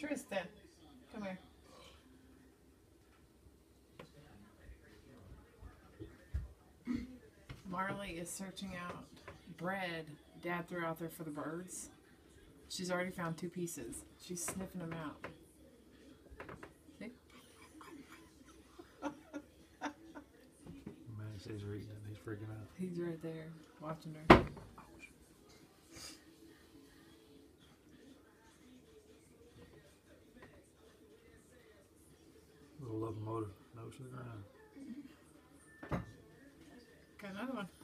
Tristan, come here. Marley is searching out bread Dad threw out there for the birds. She's already found 2 pieces. She's sniffing them out. See? Man, he's reading it. He's freaking out. He's right there watching her. Little locomotive nose to the ground. Got another one.